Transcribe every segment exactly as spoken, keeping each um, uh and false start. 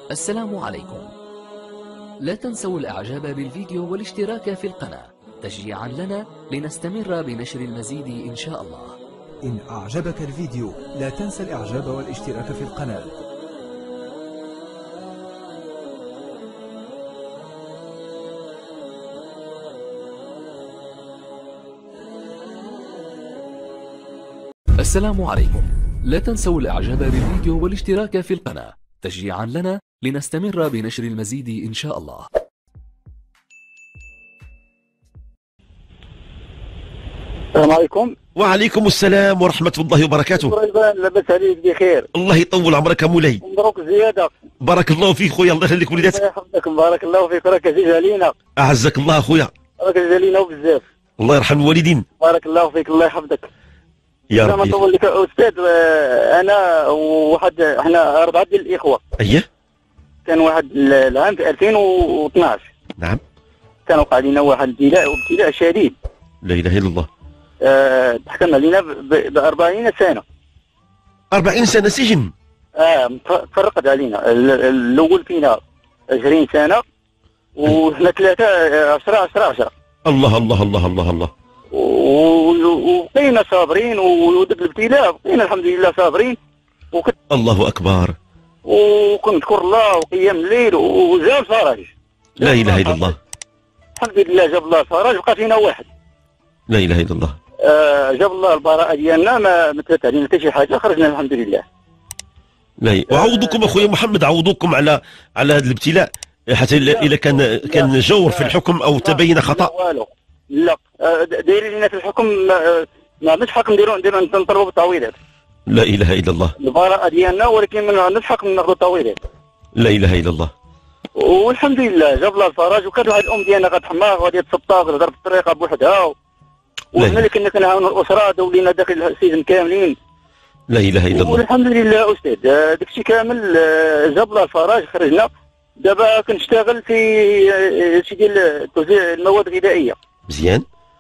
السلام عليكم. لا تنسوا الاعجاب بالفيديو والاشتراك في القناة تشجيعا لنا لنستمر بنشر المزيد ان شاء الله. إن أعجبك الفيديو لا تنسى الإعجاب والاشتراك في القناة. السلام عليكم. لا تنسوا الاعجاب بالفيديو والاشتراك في القناة تشجيعا لنا لنستمر بنشر المزيد ان شاء الله. السلام عليكم. وعليكم السلام ورحمة الله وبركاته. لاباس عليك بخير؟ الله يطول عمرك مولاي. مبروك زيادة. بارك الله فيك خويا، الله يخليك وليدات. الله يحفظك، بارك الله فيك، راك عزيز علينا. أعزك الله خويا. راك عزيز علينا وبزاف. الله يرحم الوالدين. بارك الله فيك، الله يحفظك. يا رب. ما نطول لك أستاذ، أنا وواحد احنا أربعة ديال الإخوة. أيه. كان واحد العام في ألفين واثناش. نعم. كان وقع لنا واحد الابتلاء وابتلاء شديد. لا إله إلا الله. أه تحكم علينا ب أربعين سنة. أربعين سنة سجن. اه تفرقت علينا. الأول فينا عشرين سنة وحنا ثلاثة عشرة عشرة عشرة. الله الله الله الله الله. وبقينا صابرين وداك الابتلاء بقينا الحمد لله صابرين. وكنت الله أكبر. وكنذكر الله وقيام الليل وجاب الفرج. لا إله إلا الله. الحمد لله جاب الله الفرج، بقى فينا واحد. لا إله إلا الله. آه جاب الله البراءة ديالنا، ما مثلت علينا حتى شي حاجة، خرجنا الحمد لله. لا وعوضكم اخويا محمد، عوضكم على على هذا الابتلاء، حتى اذا كان كان جور في الحكم او تبين خطا. لا والو، لا دايرين لنا في الحكم ما عندناش حق نديرو نديرو نطلبوا بالتعويضات. لا اله الا الله. البراءة ديالنا، ولكن ما عندناش حق ناخذوا التعويضات. لا اله الا الله. والحمد لله جاب الله الفرج. وكانت واحد الام ديالنا غتحماق وغادي تسطاق تهضر في الطريقه بوحدها، وحنا اللي كنا كنعاونوا الاسره دولينا داك السجن كاملين. لا اله الا الله. والحمد لله استاذ داك الشيء كامل جاب الله الفرج، خرجنا. دابا كنشتغل في شي ديال توزيع المواد الغذائيه. مزيان.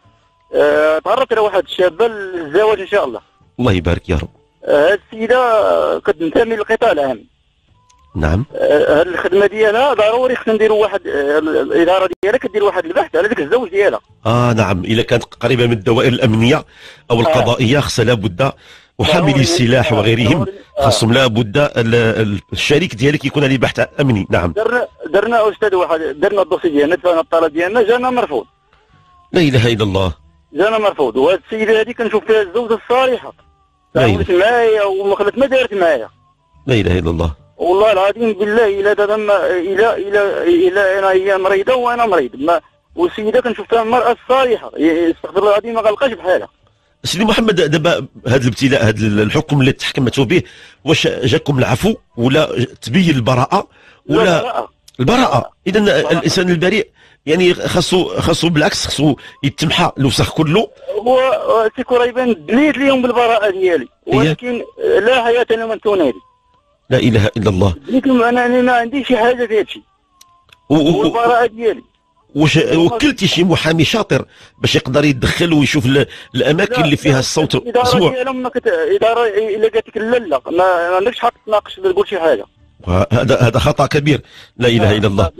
أه تعرضت على واحد الشابه للزواج ان شاء الله. الله يبارك يا رب. هذه السيده كتنتمي للقطاع العام. نعم. هذه الخدمه ديالها ضروري خصنا نديروا واحد، الاداره ديالها كدير واحد البحث على ذاك الزوج ديالها. اه نعم، اذا كانت قريبه من الدوائر الامنيه او القضائيه خصها لابد، وحاملي السلاح وغيرهم خاصهم لابد الشريك ديالك يكون عليه بحث امني. نعم. درنا درنا استاذ واحد، درنا الدوسي ديالنا، دفعنا الطلب ديالنا، جانا مرفوض. لا اله الا الله. جانا مرفوض. وهذه السيده هذه كنشوف فيها الزوجه الصالحه، تعاونت معايا وما خلت ما دارت معايا. لا اله الا الله. والله العظيم بالله الا دابا الى الى الى انا هي مريضه وانا مريض، ما والسيده كنشوف فيها المراه الصالحه، استغفر الله العظيم ما غلقاش بحالها. سيدي محمد، دابا هذا الابتلاء، هذا الحكم اللي تحكمتوا به، واش جاكم العفو ولا تبين البراءه ولا البراءه؟ البراءه. اذا الانسان البريء يعني خاصو خاصو بالعكس، خاصو يتمحى الوسخ كله. هو سي كريبان دليت لهم بالبراءه ديالي، ولكن لا حياه لمن تنادي. لا اله الا الله. قلت لهم انا ما عنديش شي حاجه في هذا الشيء والبراءه ديالي. واش وكلتي شي محامي شاطر باش يقدر يدخل ويشوف الاماكن اللي فيها الصوت مسموع؟ الاداره ديالهم ما كت... اداره الا قالت لك لا لا ما عندكش حق تناقش تقول شي حاجه. هذا هذا خطا كبير. لا اله الا الله.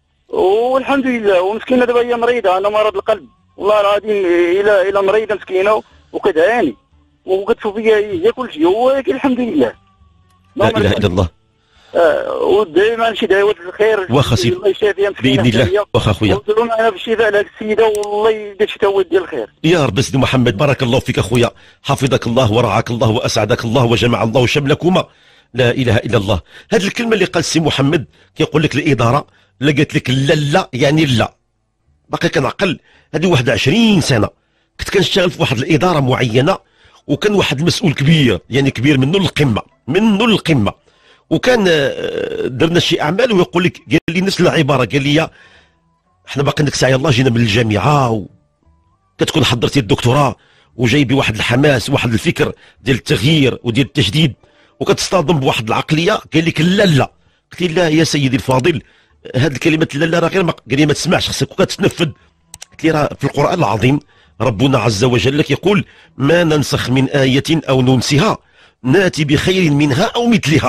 والحمد لله. ومسكينه دابا هي مريضه، انا مرض القلب والله العظيم، الى الى مريضه مسكينه وكتعاني وكتشوف فيا هي كل شيء، ولكن الحمد لله. لا اله الا الله. آه ودائما شي دعوات الخير. واخا سيدي باذن الله. واخا خويا وديروا معنا بالشفاء لهذه السيده، والله يدير شي تواد ديال الخير يا رب. سيدي محمد بارك الله فيك اخويا، حفظك الله ورعاك الله واسعدك الله وجمع الله شملكما. لا اله الا الله. هذه الكلمه اللي قال سي محمد كيقول لك الاداره لا قالت لك لا لا يعني لا. باقي كنعقل هذه واحد عشرين سنه كنت كنشتغل في واحد الاداره معينه، وكان واحد المسؤول كبير، يعني كبير منه للقمه، منه للقمه، وكان درنا شي اعمال ويقول لك، قال لي نفس العباره، قال لي احنا باقي ديك الساعه يلاه جينا من الجامعه وكتكون حضرتي الدكتوراه وجايبي واحد الحماس وواحد الفكر ديال التغيير وديال التجديد وكتصطدم بواحد العقليه. قال لك لا لا. قلت له لا يا سيدي الفاضل، هذه الكلمه لا لا راه غير، قال لي ما تسمعش، خصك كتنفذ. قلت له راه في القران العظيم ربنا عز وجل يقول ما ننسخ من ايه او ننسها ناتي بخير منها او مثلها.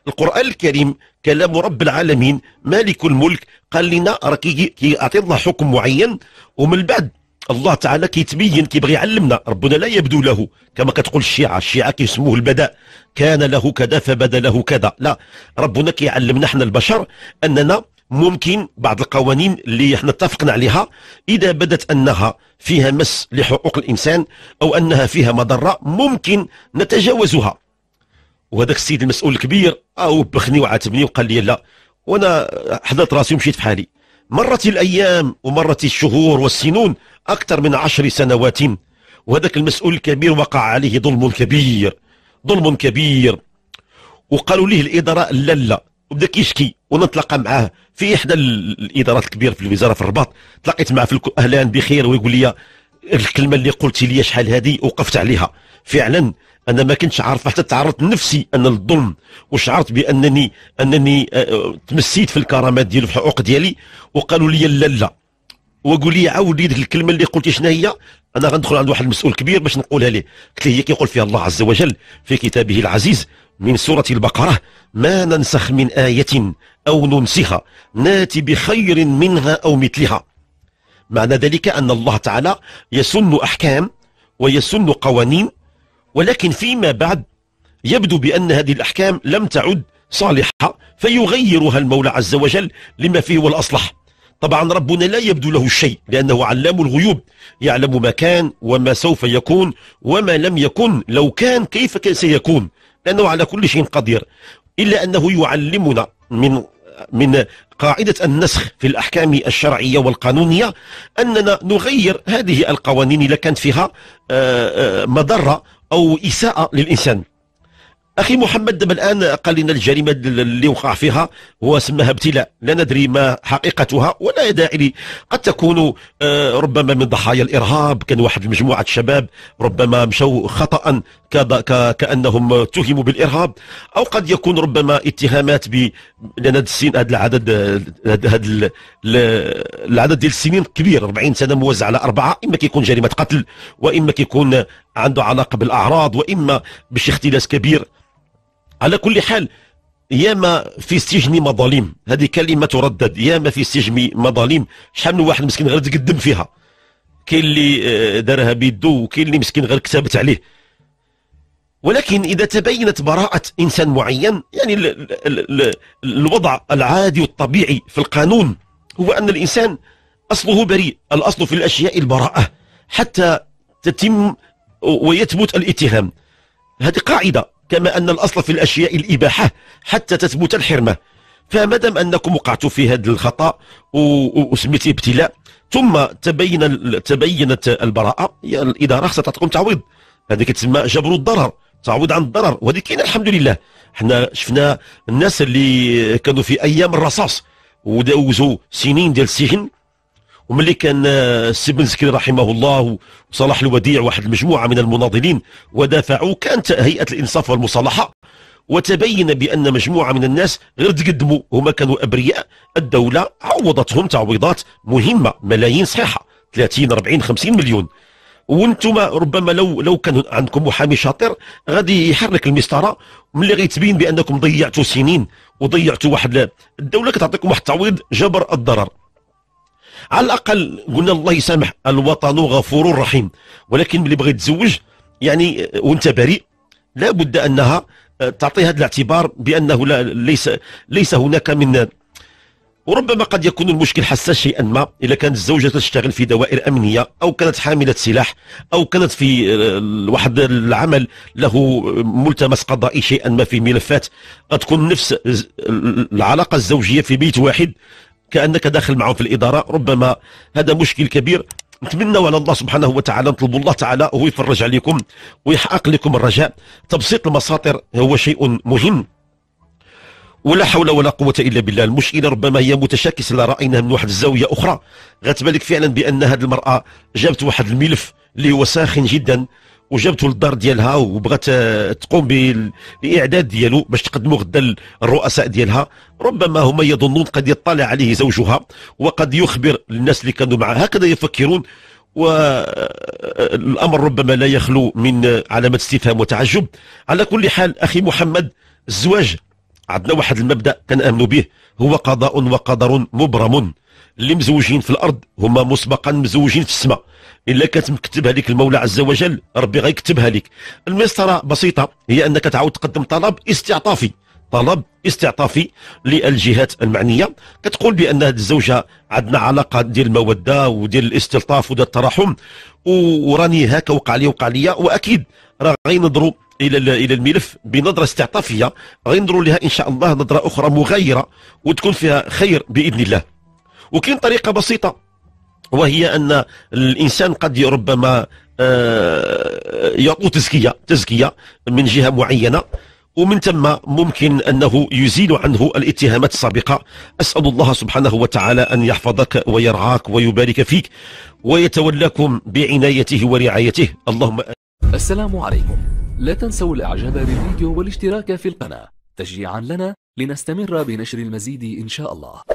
القرآن الكريم كلام رب العالمين مالك الملك، قال لنا راه كيعطي الله حكم معين، ومن بعد الله تعالى كيتبين كيبغي يعلمنا. ربنا لا يبدو له كما كتقول الشيعة، الشيعة كيسموه البداء، كان له كذا فبدا له كذا. لا، ربنا كيعلمنا احنا البشر اننا ممكن بعض القوانين اللي احنا اتفقنا عليها اذا بدت انها فيها مس لحقوق الانسان او انها فيها مضره ممكن نتجاوزها. وهذاك السيد المسؤول الكبير او بخني وعاتبني وقال لي لا، وانا حضرت راسي ومشيت في حالي. مرت الايام ومرت الشهور والسنون، اكثر من عشر سنوات، وهذاك المسؤول الكبير وقع عليه ظلم كبير، ظلم كبير. وقالوا ليه الاداره لا لا، وبدا كيشكي. ونتلاقى معاه في احدى الادارات الكبيره في الوزاره في الرباط، تلاقيت معاه في الك... اهلا بخير، ويقول لي الكلمه اللي قلت لي شحال هذه وقفت عليها. فعلا انا ما كنتش عارف، حتى تعرضت نفسي ان الظلم، وشعرت بانني انني تمسيت في الكرامات ديالي في الحقوق ديالي. وقالوا لي لا لا، وقول لي عاود لي ديك الكلمه اللي قلتي شنو هي. انا غندخل عند واحد المسؤول كبير باش نقولها ليه. قلت له هي كيقول فيها الله عز وجل في كتابه العزيز من سوره البقره: ما ننسخ من ايه او ننسخها ناتي بخير منها او مثلها. معنى ذلك ان الله تعالى يسن احكام ويسن قوانين، ولكن فيما بعد يبدو بان هذه الاحكام لم تعد صالحه فيغيرها المولى عز وجل لما فيه والاصلح. طبعا ربنا لا يبدو له الشيء لأنه علام الغيوب، يعلم ما كان وما سوف يكون وما لم يكن لو كان كيف كان سيكون، لأنه على كل شيء قدير. إلا أنه يعلمنا من من قاعدة النسخ في الأحكام الشرعية والقانونية أننا نغير هذه القوانين إذا كانت فيها مضرة أو إساءة للإنسان. أخي محمد دابا الآن قال لنا الجريمة اللي وقع فيها هو سماها ابتلاء، لا ندري ما حقيقتها ولا داعي. قد تكون ربما من ضحايا الإرهاب، كان واحد مجموعة شباب ربما مشوا خطأ كأنهم اتهموا بالإرهاب، أو قد يكون ربما اتهامات ب لأن السن هذا العدد هذا العدد ديال السنين كبير، أربعين سنة موزع على أربعة، إما كيكون جريمة قتل، وإما كيكون عنده علاقة بالأعراض، وإما بشي اختلاس كبير. على كل حال ياما في السجن مظالم، هذه كلمة تردد، ياما في السجن مظالم. شحال من واحد مسكين غير تقدم فيها، كاين اللي دارها بيدو وكاين اللي مسكين غير كتبت عليه. ولكن إذا تبينت براءة إنسان معين، يعني ال ال ال الوضع العادي والطبيعي في القانون هو أن الإنسان أصله بريء، الأصل في الأشياء البراءة حتى تتم ويثبت الاتهام. هذه قاعدة، كما أن الأصل في الأشياء الإباحة حتى تثبت الحرمة. فمادام أنكم وقعتوا في هذا الخطأ وسميتي ابتلاء ثم تبين تبينت البراءة، الإدارة خصها تعطيكم تعويض، هذه كتسمى جبر الضرر، تعويض عن الضرر، وهذه كاينه الحمد لله. احنا شفنا الناس اللي كانوا في أيام الرصاص ودوزوا سنين ديال السجن، وملي كان السي بن زكري رحمه الله وصلاح الوديع واحد المجموعه من المناضلين ودافعوا، كانت هيئه الانصاف والمصالحه، وتبين بان مجموعه من الناس غير تقدموا، هما كانوا ابرياء، الدوله عوضتهم تعويضات مهمه، ملايين صحيحه، ثلاثين أربعين خمسين مليون. وانتم ربما لو لو كان عندكم محامي شاطر غادي يحرك المسطره، ملي غيتبين بانكم ضيعتوا سنين وضيعتوا واحد، الدوله كتعطيكم واحد التعويض جبر الضرر. على الاقل قلنا الله يسامح، الوطن غفور رحيم. ولكن ملي بغيت تزوج يعني وانت بريء لابد انها تعطي هذا الاعتبار بانه لا ليس ليس هناك من، وربما قد يكون المشكل حساس شيئا ما، اذا كانت الزوجه تشتغل في دوائر امنيه او كانت حامله سلاح او كانت في واحد العمل له ملتمس قضائي شيئا ما في ملفات، قد تكون نفس العلاقه الزوجيه في بيت واحد كأنك داخل معهم في الإدارة، ربما هذا مشكل كبير. نتمنى على الله سبحانه وتعالى، نطلب الله تعالى هو يفرج عليكم ويحقق لكم الرجاء. تبسيط المساطر هو شيء مهم، ولا حول ولا قوة إلا بالله. المشكلة ربما هي متشاكسة، لا رأيناها من واحد الزاوية أخرى، غتبان لك فعلا بأن هذه المرأة جابت واحد الملف اللي هو ساخن جدا وجابته للدار ديالها وبغات تقوم بالاعداد ديالو باش تقدموا غدا الرؤساء ديالها. ربما هما يظنون قد يطلع عليه زوجها وقد يخبر الناس اللي كانوا معه، هكذا يفكرون. والامر ربما لا يخلو من علامه استفهام وتعجب. على كل حال اخي محمد، الزواج عندنا واحد المبدا كنامنوا به، هو قضاء وقدر مبرم. اللي مزوجين في الارض هما مسبقا مزوجين في السماء. الا كانت مكتبها لك المولى عز وجل ربي غيكتبها لك. المسطره بسيطه، هي انك تعاود تقدم طلب استعطافي، طلب استعطافي للجهات المعنيه، كتقول بان هذه الزوجه عندنا علاقه ديال الموده وديال الاستلطاف وديال التراحم، وراني هكا وقع لي وقع لي، واكيد راه غينظروا الى الى الملف بنظره استعطافيه، غينظروا لها ان شاء الله نظره اخرى مغايره وتكون فيها خير باذن الله. وكاين طريقه بسيطه، وهي ان الانسان قد ربما يعطوا تزكيه تزكيه من جهه معينه، ومن ثم ممكن أنه يزيل عنه الاتهامات السابقة. أسأل الله سبحانه وتعالى أن يحفظك ويرعاك ويبارك فيك ويتولاكم بعنايته ورعايته، اللهم. السلام عليكم، لا تنسوا الإعجاب بالفيديو والاشتراك في القناة تشجيعا لنا لنستمر بنشر المزيد إن شاء الله.